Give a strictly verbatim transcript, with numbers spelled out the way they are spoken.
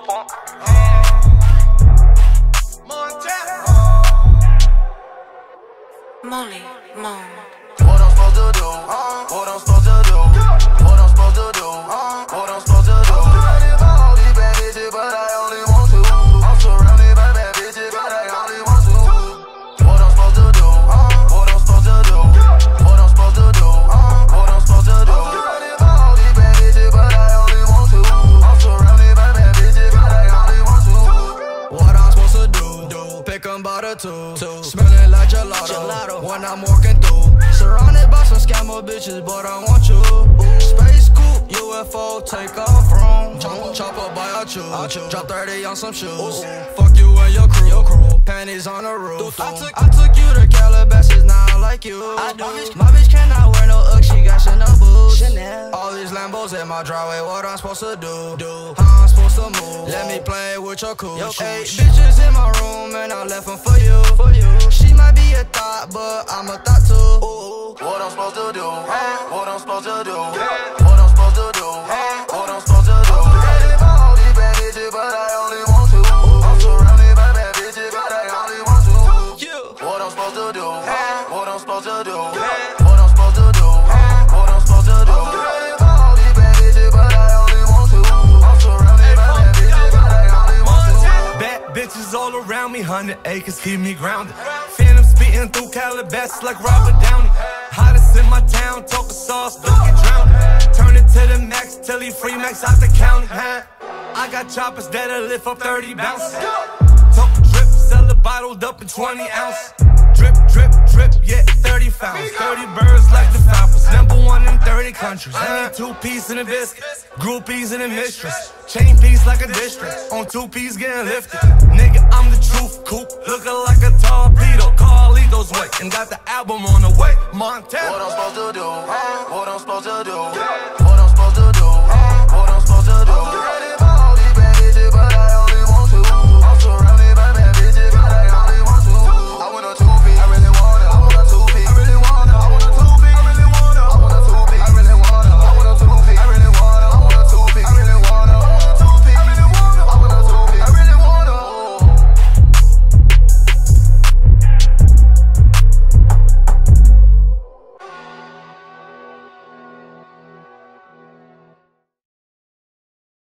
dope on. Montana. Molly Moon. What I'm supposed to do? Uh, what I'm supposed to do? What I'm supposed to do? Uh, what I'm supposed to do? I'm surrounded by all these bad bitches, but I only want to. I'm surrounded by bad bitches, but I only want to. What I'm supposed to do? Uh, what I'm supposed to do? What I'm supposed to do? Uh, what I'm supposed to do? I'm surrounded by all these bad bitches, but I only want to. I'm surrounded by bad bitches, but I only want to. What I'm supposed to do? do. Pick 'em by the two. two. Smelling like gelato. gelato. When I'm walking through. Surrounded by some scammer bitches, but I want you. Ooh. Space coupe, U F O, take off from. Chop, chopper by our chew. Drop thirty on some shoes. Ooh. Fuck you and your crew. your crew. Panties on the roof. I took, I took you to Calabasas, now I like you. I do. My bitch cannot wear no Uggs, she got Chanel boots. Chanel. All these Lambos in my driveway, what I'm supposed to do? do. How I'm supposed to move? Let me play with your cool. Eight bitches in my room, and I left them for you. For you. She might be a thought, but I'm a thought too. Ooh. What I'm supposed to do? What I'm supposed to do? What I'm supposed to do? What I'm supposed to do? I'm surrounded by all these bad bitches, but I only want to. I'm surrounded by bad bitches, but I only want to. What I'm supposed to do? What I'm supposed to do? What I'm supposed to do? What I'm supposed to do? I'm surrounded by all these bad bitches, but I only want to. I'm surrounded by bad bitches, but I only want to. Bad bitches all around me, hundred acres keep me grounded. Phantom speeding through Calabasas like Robert Downey. Hottest in my town, talk a sauce, don't get drowned. Turn it to the max, till he free max out the county. I got choppers that'll lift up thirty bounces. Talk drip, sell it bottled up in twenty ounce. Drip, drip, drip, yeah, thirty founds. thirty birds like the Falcons. Number one in thirty countries. I need two piece in a biscuit, groupies in a mistress. Chain piece like a district, on two piece getting lifted. Nigga, I'm the truth, coupe, looking like a torpedo. Carlito's way, and got the album on the way. Montana. What I'm supposed to do? What I'm supposed to do? What I'm